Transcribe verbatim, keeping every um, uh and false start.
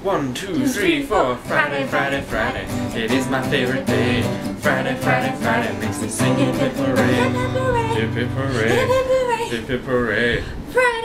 One, two, three, four. Friday, Friday, Friday. It is my favorite day. Friday, Friday, Friday makes me sing hip hip hooray. Hip hip hooray. Hip hip hooray. Friday.